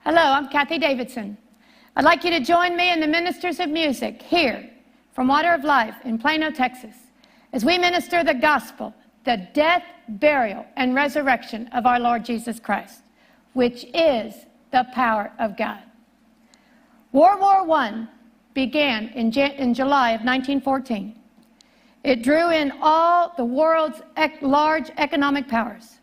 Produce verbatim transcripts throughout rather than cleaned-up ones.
Hello, I'm Kathie Davidson. I'd like you to join me and the ministers of music here from Water of Life in Plano, Texas, as we minister the gospel, the death, burial, and resurrection of our Lord Jesus Christ, which is the power of God. World War One began in, in July of nineteen fourteen. It drew in all the world's ec large economic powers.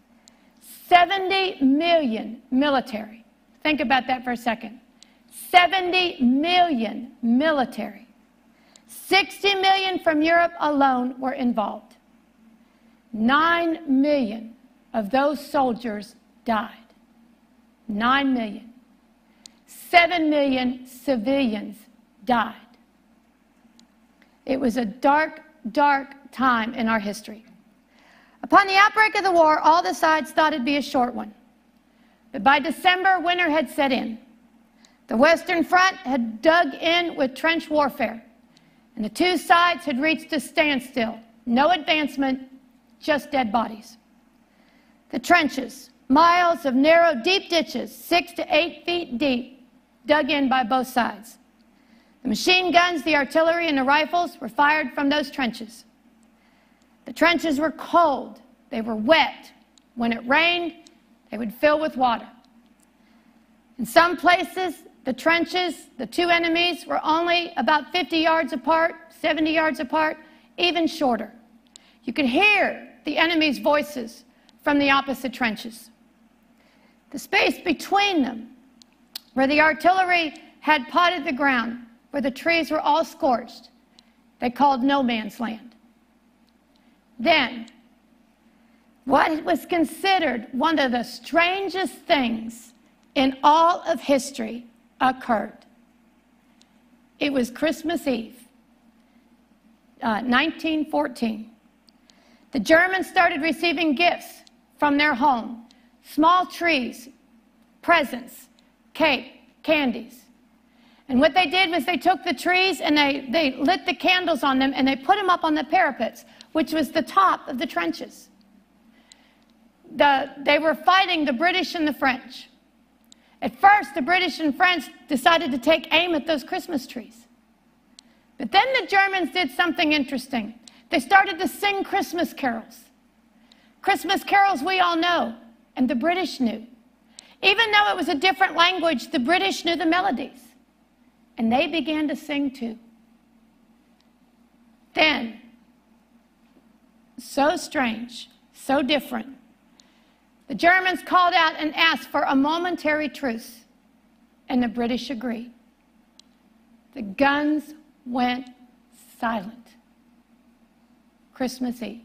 seventy million military. Think about that for a second. seventy million military. sixty million from Europe alone were involved. nine million of those soldiers died. nine million. seven million civilians died. It was a dark, dark time in our history. Upon the outbreak of the war, all the sides thought it'd be a short one. But by December, winter had set in. The Western Front had dug in with trench warfare, and the two sides had reached a standstill. No advancement, just dead bodies. The trenches, miles of narrow, deep ditches, six to eight feet deep, dug in by both sides. The machine guns, the artillery, and the rifles were fired from those trenches. The trenches were cold. They were wet. When it rained, they would fill with water. In some places, the trenches, the two enemies, were only about fifty yards apart, seventy yards apart, even shorter. You could hear the enemy's voices from the opposite trenches. The space between them, where the artillery had potted the ground, where the trees were all scorched, they called no man's land. Then, what was considered one of the strangest things in all of history occurred. It was Christmas Eve, uh, nineteen fourteen. The Germans started receiving gifts from their home, small trees, presents, cake, candies. And what they did was they took the trees and they, they lit the candles on them and they put them up on the parapets, which was the top of the trenches. The, they were fighting the British and the French. At first, the British and French decided to take aim at those Christmas trees. But then the Germans did something interesting. They started to sing Christmas carols. Christmas carols we all know, and the British knew. Even though it was a different language, the British knew the melodies. And they began to sing too. Then, so strange, so different, the Germans called out and asked for a momentary truce, and the British agreed. The guns went silent. Christmas Eve.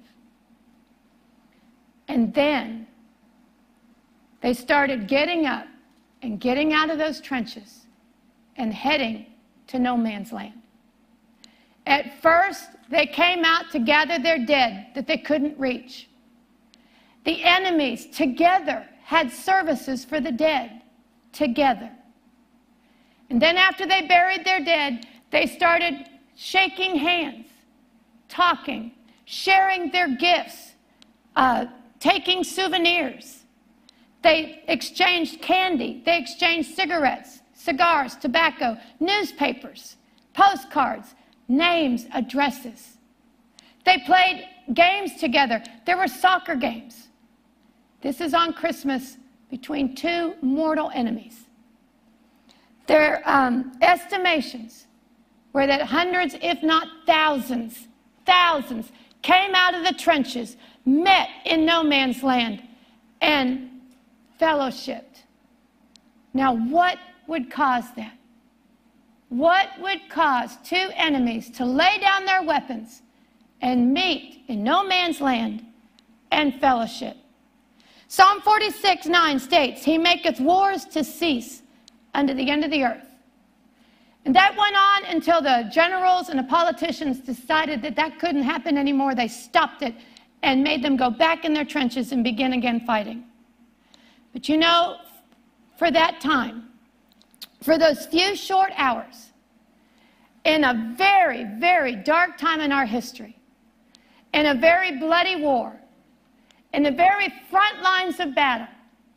And then they started getting up and getting out of those trenches and heading to no man's land. At first, they came out to gather their dead that they couldn't reach. The enemies together had services for the dead together. And then after they buried their dead, they started shaking hands, talking, sharing their gifts, uh, taking souvenirs. They exchanged candy. They exchanged cigarettes, cigars, tobacco, newspapers, postcards, names, addresses. They played games together. There were soccer games. This is on Christmas between two mortal enemies. Their um, estimations were that hundreds, if not thousands, thousands came out of the trenches, met in no man's land, and fellowshipped. Now, what would cause that? What would cause two enemies to lay down their weapons and meet in no man's land and fellowship? Psalm forty-six nine states, He maketh wars to cease unto the end of the earth. And that went on until the generals and the politicians decided that that couldn't happen anymore. They stopped it and made them go back in their trenches and begin again fighting. But you know, for that time, for those few short hours, in a very, very dark time in our history, in a very bloody war, in the very front lines of battle,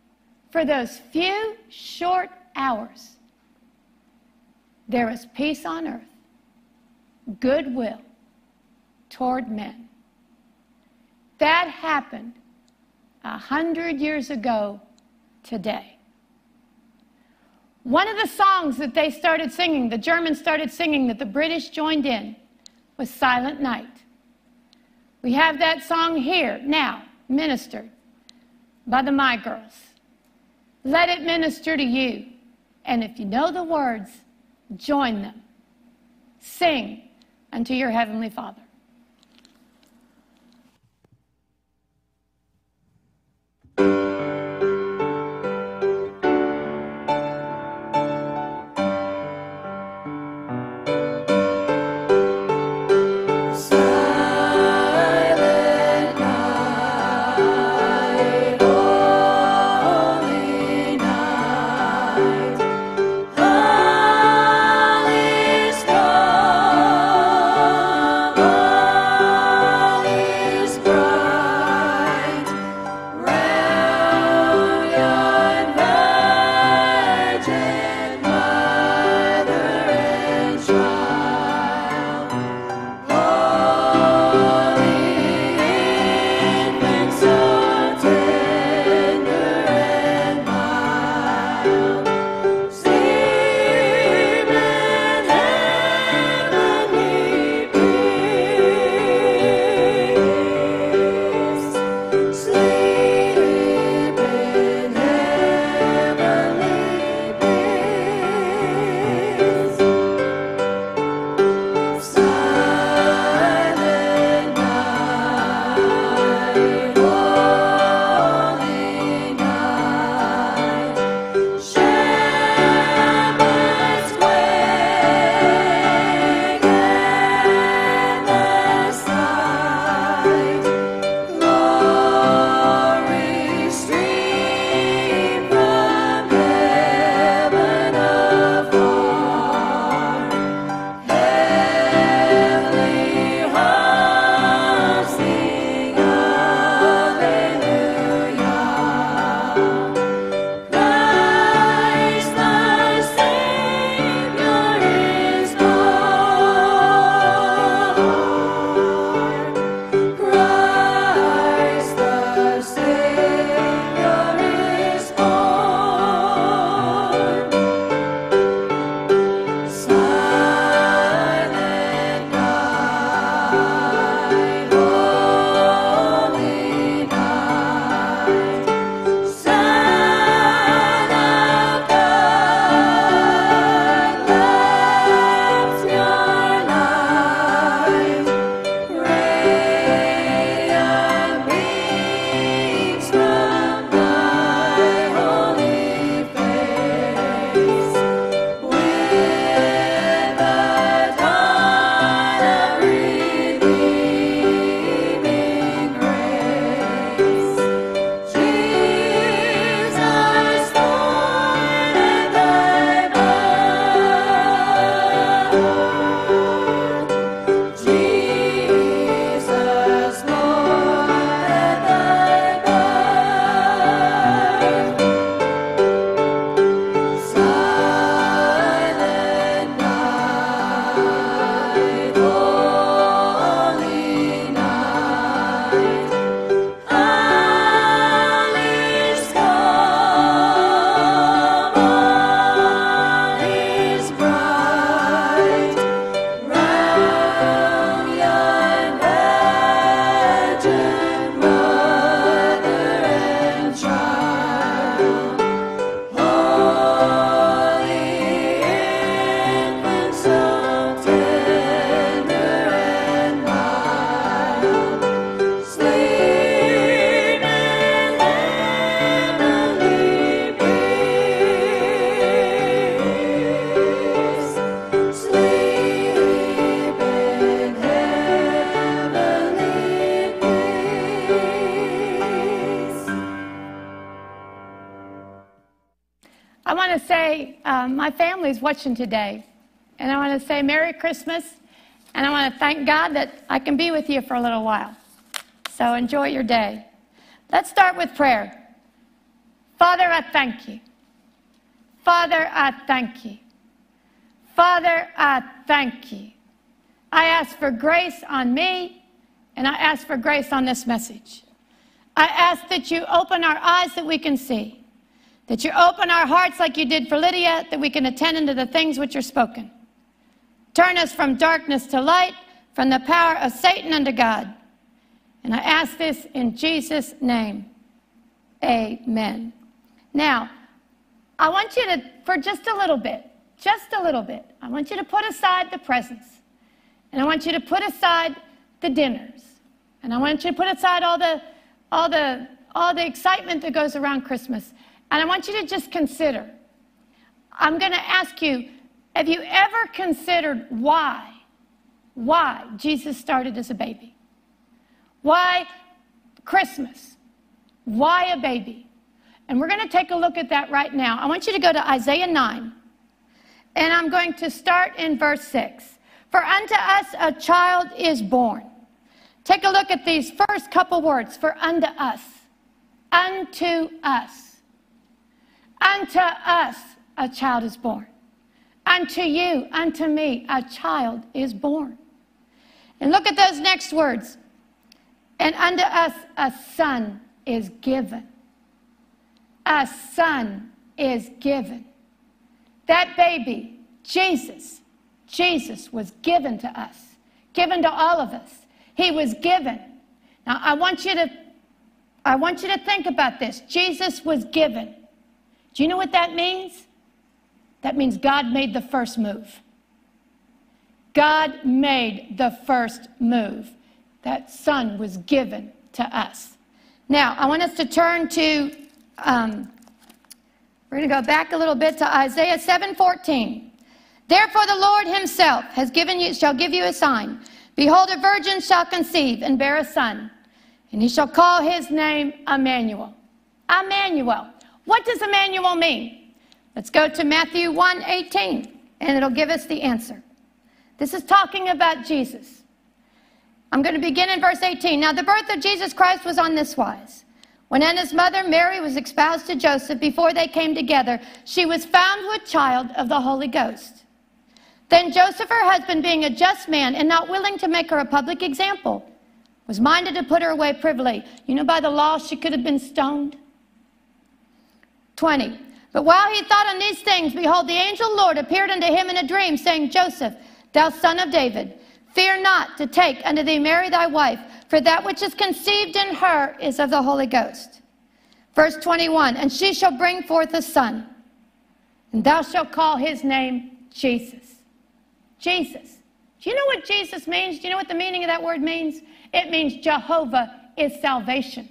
for those few short hours, there was peace on earth, goodwill toward men. That happened a hundred years ago today. One of the songs that they started singing, the Germans started singing, that the British joined in, was Silent Night. We have that song here now, ministered by the My Girls. Let it minister to you. And if you know the words, join them. Sing unto your Heavenly Father. I want to say um, my family's watching today, and I want to say Merry Christmas, and I want to thank God that I can be with you for a little while. So enjoy your day. Let's start with prayer. Father, I thank you. Father, I thank you. Father, I thank you. I ask for grace on me, and I ask for grace on this message. I ask that you open our eyes that we can see, that you open our hearts like you did for Lydia, that we can attend unto the things which are spoken. Turn us from darkness to light, from the power of Satan unto God. And I ask this in Jesus' name. Amen. Now, I want you to, for just a little bit, just a little bit, I want you to put aside the presents. And I want you to put aside the dinners. And I want you to put aside all the, all the, all the excitement that goes around Christmas. And I want you to just consider. I'm going to ask you, have you ever considered why, why Jesus started as a baby? Why Christmas? Why a baby? And we're going to take a look at that right now. I want you to go to Isaiah nine. And I'm going to start in verse six. For unto us a child is born. Take a look at these first couple words. For unto us. Unto us. Unto us a child is born. Unto you, unto me, a child is born. And look at those next words. And unto us a son is given. A son is given. That baby, Jesus, Jesus was given to us, given to all of us. He was given. Now, I want you to, I want you to think about this. Jesus was given. Do you know what that means? That means God made the first move. God made the first move. That son was given to us. Now, I want us to turn to, um, we're going to go back a little bit to Isaiah seven fourteen. Therefore the Lord himself has given you, shall give you a sign. Behold, a virgin shall conceive and bear a son, and he shall call his name Emmanuel. Emmanuel. What does Emmanuel mean? Let's go to Matthew one eighteen, and it'll give us the answer. This is talking about Jesus. I'm going to begin in verse eighteen. Now the birth of Jesus Christ was on this wise. When his mother Mary was espoused to Joseph, before they came together, she was found with child of the Holy Ghost. Then Joseph, her husband, being a just man and not willing to make her a public example, was minded to put her away privily. You know, by the law, she could have been stoned. twenty. But while he thought on these things, behold, the angel Lord appeared unto him in a dream, saying, Joseph, thou son of David, fear not to take unto thee Mary thy wife, for that which is conceived in her is of the Holy Ghost. Verse twenty-one, and she shall bring forth a son, and thou shalt call his name Jesus. Jesus. Do you know what Jesus means? Do you know what the meaning of that word means? It means Jehovah is salvation.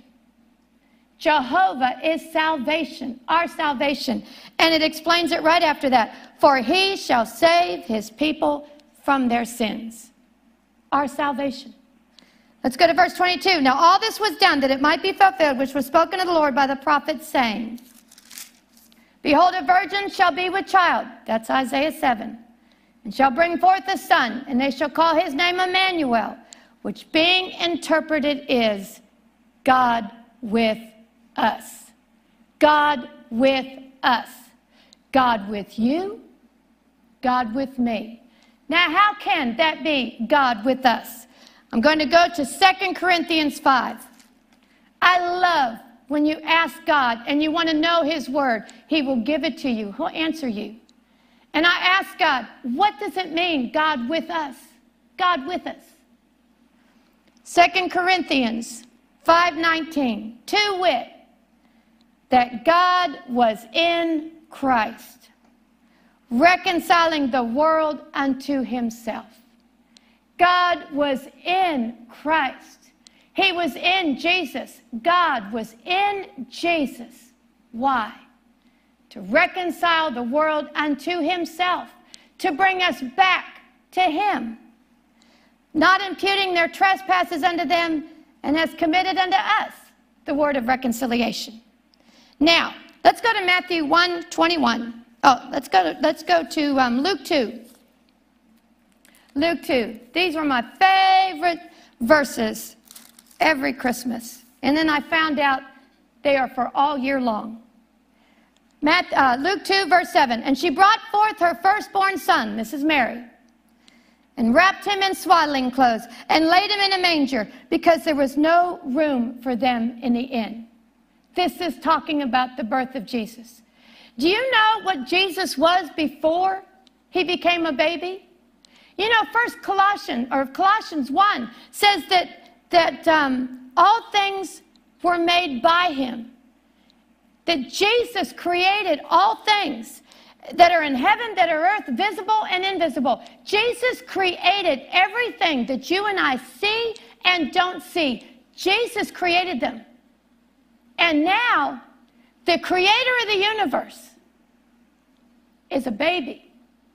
Jehovah is salvation, our salvation. And it explains it right after that. For he shall save his people from their sins. Our salvation. Let's go to verse twenty-two. Now all this was done that it might be fulfilled, which was spoken of the Lord by the prophet, saying, Behold, a virgin shall be with child. That's Isaiah seven. And shall bring forth a son, and they shall call his name Emmanuel, which being interpreted is God with us. God with us. God with you, God with me. Now, how can that be God with us? I'm going to go to Second Corinthians five. I love when you ask God and you want to know his word. He will give it to you. He'll answer you. And I ask God, what does it mean, God with us? God with us. Second Corinthians five nineteen. To wit, that God was in Christ, reconciling the world unto himself. God was in Christ. He was in Jesus. God was in Jesus. Why? To reconcile the world unto himself, to bring us back to him, not imputing their trespasses unto them, and has committed unto us the word of reconciliation. Now, let's go to Matthew one twenty-one. Oh, let's go to, let's go to um, Luke two. Luke two. These were my favorite verses every Christmas. And then I found out they are for all year long. Matt, uh, Luke two, verse seven. And she brought forth her firstborn son, this is Mary, and wrapped him in swaddling clothes, and laid him in a manger, because there was no room for them in the inn. This is talking about the birth of Jesus. Do you know what Jesus was before he became a baby? You know, First Colossians, or Colossians one, says that, that um, all things were made by him. That Jesus created all things that are in heaven, that are earth, visible and invisible. Jesus created everything that you and I see and don't see. Jesus created them. And now, the creator of the universe is a baby.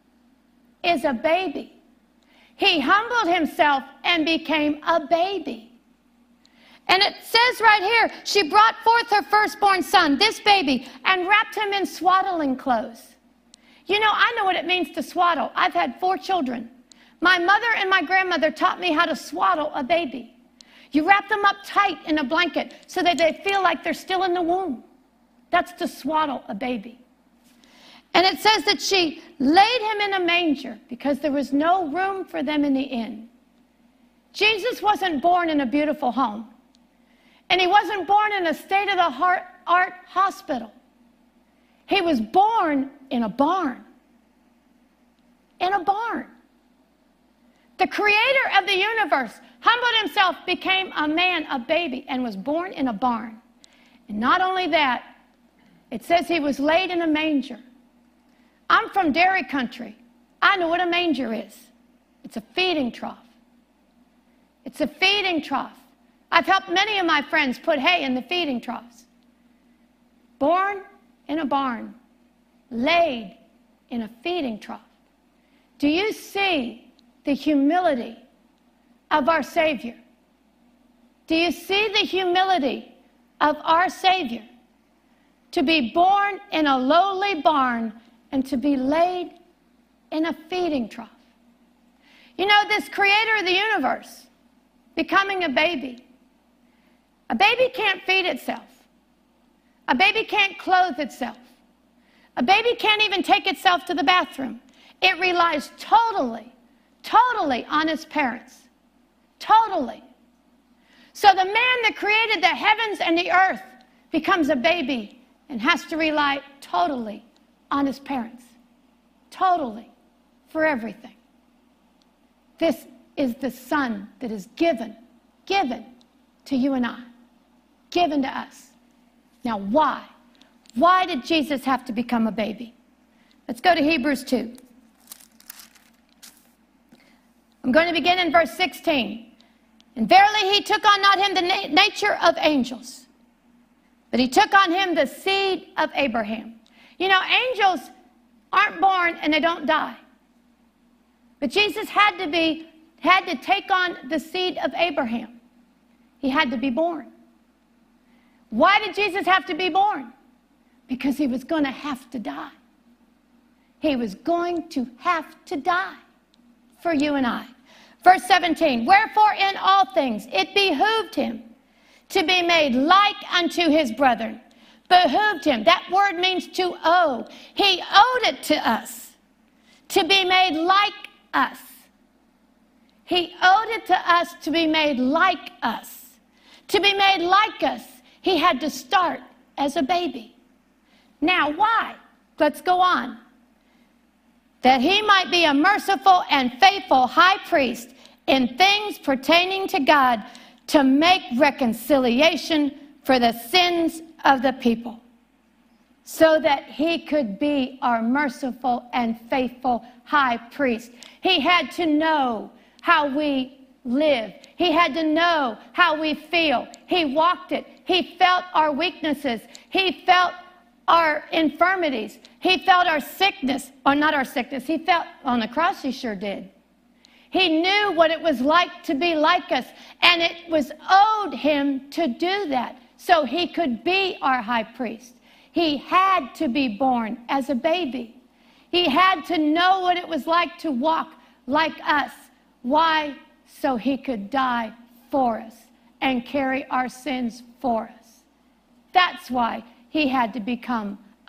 Is a baby. He humbled himself and became a baby. And it says right here, she brought forth her firstborn son, this baby, and wrapped him in swaddling clothes. You know, I know what it means to swaddle. I've had four children. My mother and my grandmother taught me how to swaddle a baby. You wrap them up tight in a blanket so that they feel like they're still in the womb. That's to swaddle a baby. And it says that she laid him in a manger because there was no room for them in the inn. Jesus wasn't born in a beautiful home. And he wasn't born in a state-of-the-art hospital. He was born in a barn. In a barn. The creator of the universe humbled himself, became a man, a baby, and was born in a barn. And not only that, it says he was laid in a manger. I'm from dairy country. I know what a manger is. It's a feeding trough. It's a feeding trough. I've helped many of my friends put hay in the feeding troughs. Born in a barn, laid in a feeding trough. Do you see the humility of our Savior? Do you see the humility of our Savior? To be born in a lowly barn and to be laid in a feeding trough. You know, this creator of the universe, becoming a baby. A baby can't feed itself. A baby can't clothe itself. A baby can't even take itself to the bathroom. It relies totally, totally on its parents. Totally. So the man that created the heavens and the earth becomes a baby and has to rely totally on his parents. Totally. For everything. This is the Son that is given, given to you and I. Given to us. Now why? Why did Jesus have to become a baby? Let's go to Hebrews two. I'm going to begin in verse sixteen. And verily he took on not him the na- nature of angels, but he took on him the seed of Abraham. You know, angels aren't born and they don't die. But Jesus had to be, had to take on the seed of Abraham. He had to be born. Why did Jesus have to be born? Because he was going to have to die. He was going to have to die for you and I. Verse seventeen, wherefore in all things it behooved him to be made like unto his brethren. Behooved him. That word means to owe. He owed it to us to be made like us. He owed it to us to be made like us. To be made like us, he had to start as a baby. Now, why? Let's go on. That he might be a merciful and faithful high priest in things pertaining to God, to make reconciliation for the sins of the people, so that he could be our merciful and faithful high priest. He had to know how we live. He had to know how we feel. He walked it. He felt our weaknesses. He felt our infirmities. He felt our sickness, or not our sickness. He felt, on the cross he sure did. He knew what it was like to be like us, and it was owed him to do that so he could be our high priest. He had to be born as a baby. He had to know what it was like to walk like us. Why? So he could die for us and carry our sins for us. That's why he had to become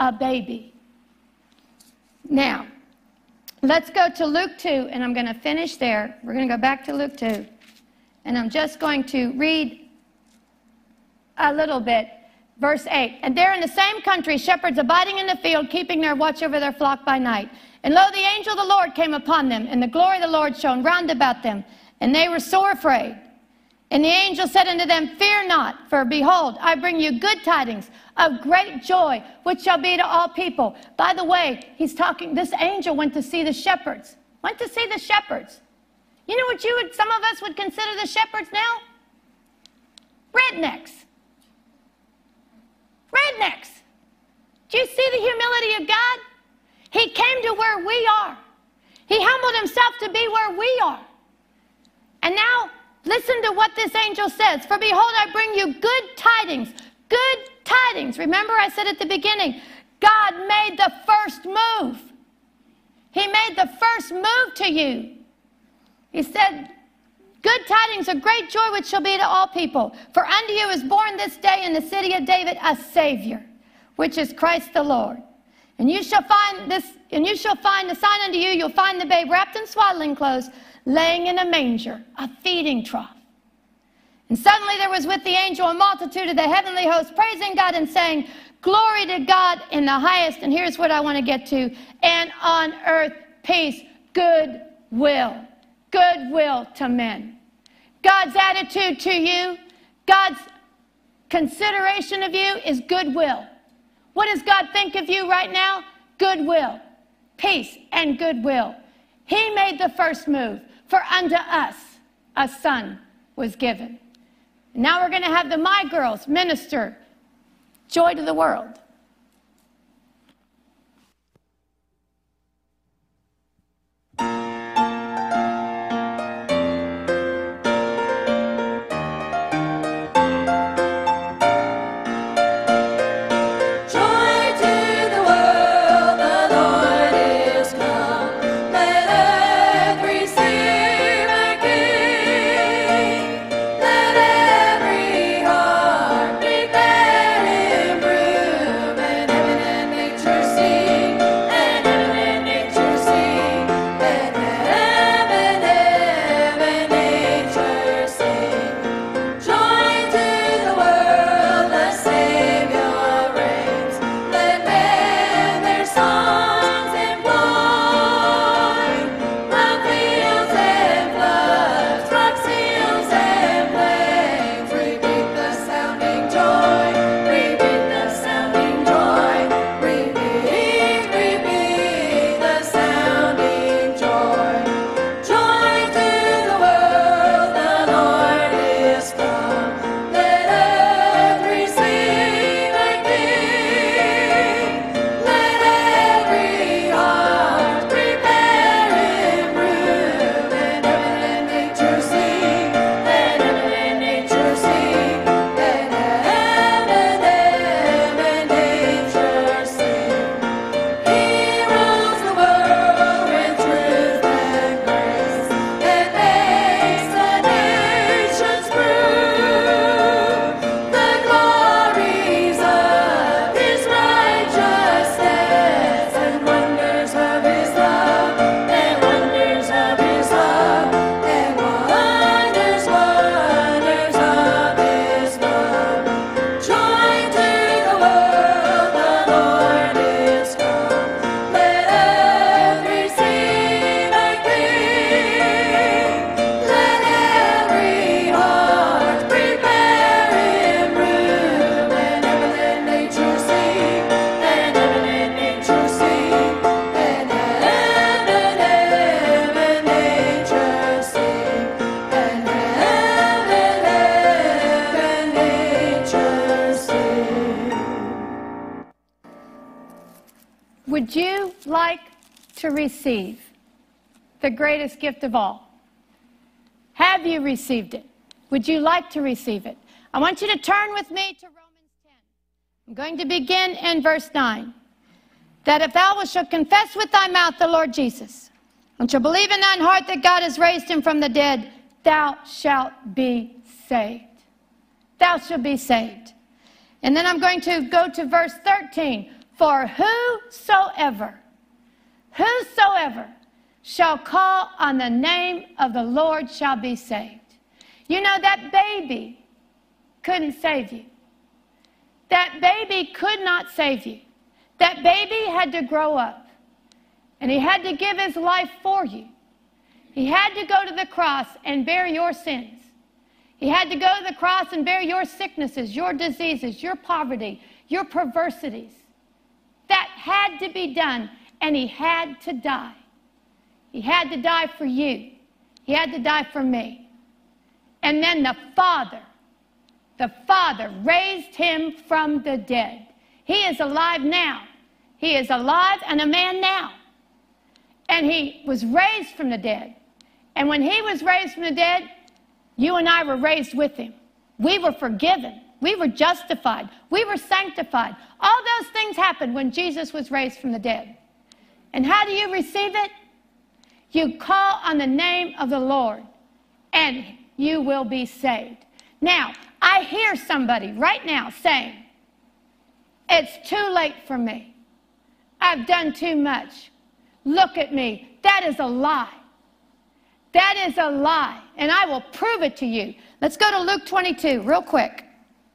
a baby. Now, let's go to Luke two, and I'm going to finish there. We're going to go back to Luke two, and I'm just going to read a little bit. Verse eight, and there in the same country, shepherds abiding in the field, keeping their watch over their flock by night. And lo, the angel of the Lord came upon them, and the glory of the Lord shone round about them, and they were sore afraid. And the angel said unto them, fear not, for behold, I bring you good tidings of great joy, which shall be to all people. By the way, he's talking, this angel went to see the shepherds. Went to see the shepherds. You know what you would, some of us would consider the shepherds now? Rednecks. Rednecks. Do you see the humility of God? He came to where we are. He humbled himself to be where we are. And now, listen to what this angel says. For behold, I bring you good tidings. Good tidings. Remember I said at the beginning, God made the first move. He made the first move to you. He said, good tidings of great joy which shall be to all people. For unto you is born this day in the city of David a Savior, which is Christ the Lord. And you shall find this, and you shall find the sign unto you, you'll find the babe wrapped in swaddling clothes, laying in a manger, a feeding trough. And suddenly there was with the angel a multitude of the heavenly host, praising God and saying, glory to God in the highest. And here's what I want to get to. And on earth, peace, goodwill. Goodwill to men. God's attitude to you, God's consideration of you is goodwill. What does God think of you right now? Goodwill, peace, and goodwill. He made the first move. For unto us a son was given. And now we're going to have the My Girls minister joy to the world. Would you like to receive the greatest gift of all? Have you received it? Would you like to receive it? I want you to turn with me to Romans ten. I'm going to begin in verse nine. That if thou shalt confess with thy mouth the Lord Jesus, and shalt believe in thine heart that God has raised him from the dead, thou shalt be saved. Thou shalt be saved. And then I'm going to go to verse thirteen. For whosoever, whosoever shall call on the name of the Lord shall be saved. You know, that baby couldn't save you. That baby could not save you. That baby had to grow up. And he had to give his life for you. He had to go to the cross and bear your sins. He had to go to the cross and bear your sicknesses, your diseases, your poverty, your perversities. That had to be done, and he had to die. He had to die for you. He had to die for me. And then the Father, the Father raised him from the dead. He is alive now. He is alive and a man now. And he was raised from the dead. And when he was raised from the dead, you and I were raised with him. We were forgiven. We were justified. We were sanctified. All those things happened when Jesus was raised from the dead. And how do you receive it? You call on the name of the Lord, and you will be saved. Now, I hear somebody right now saying, it's too late for me. I've done too much. Look at me. That is a lie. That is a lie, and I will prove it to you. Let's go to Luke twenty-two real quick.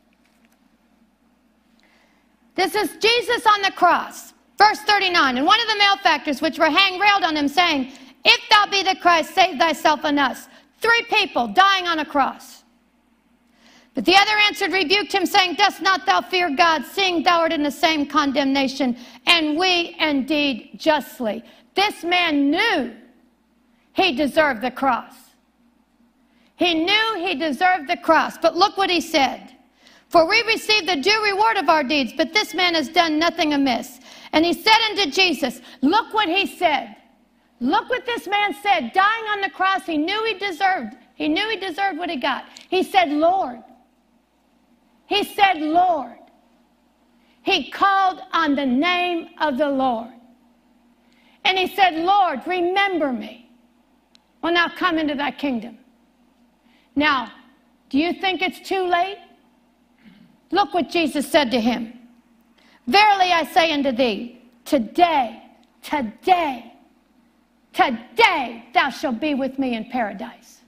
This is Jesus on the cross, verse thirty-nine. And one of the malefactors which were hanged railed on him, saying, if thou be the Christ, save thyself and us. Three people dying on a cross. But the other answered, rebuked him, saying, dost not thou fear God, seeing thou art in the same condemnation, and we indeed justly. This man knew he deserved the cross. He knew he deserved the cross. But look what he said. For we receive the due reward of our deeds, but this man has done nothing amiss. And he said unto Jesus, look what he said. Look what this man said. Dying on the cross, he knew he deserved. He knew he deserved what he got. He said, Lord. He said, Lord. He called on the name of the Lord. And he said, Lord, remember me when thou come into thy kingdom. Now, do you think it's too late? Look what Jesus said to him. Verily I say unto thee, today, today, today thou shalt be with me in paradise.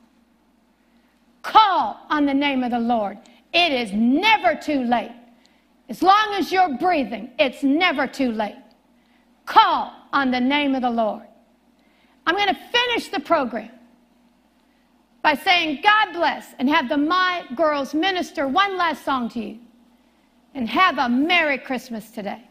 Call on the name of the Lord. It is never too late. As long as you're breathing, it's never too late. Call on the name of the Lord. I'm going to finish the program by saying God bless, and have the My Girls minister one last song to you. And have a Merry Christmas today.